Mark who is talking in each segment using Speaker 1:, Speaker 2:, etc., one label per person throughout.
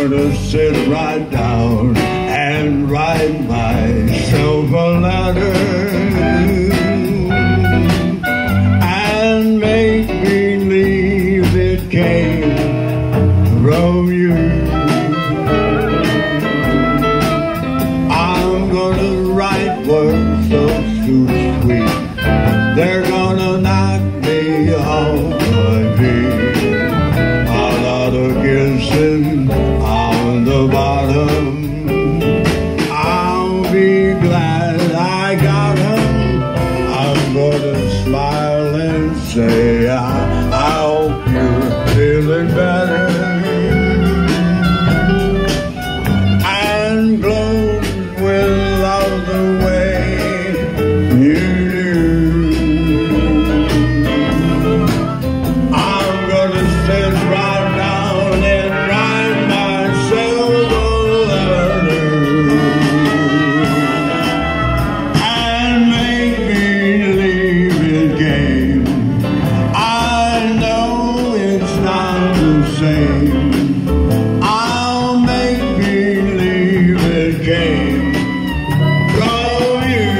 Speaker 1: gonna sit right down and write myself a letter and make believe it came from you. I'm gonna write words so sweet, they're gonna knock me off my feet. A lot of kissing on the bottom, I'll be glad I got 'em. I'm gonna smile and say, I hope you're feeling better, and glow with love the way you do. I'm gonna sit right down and write myself a letter and make believe it came. I know it's not the same. I'll make believe it came from you.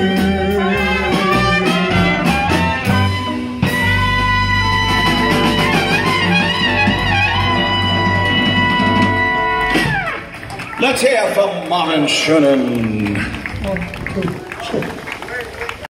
Speaker 2: Let's hear from Martin Schoenen.
Speaker 3: 1, 2, 3.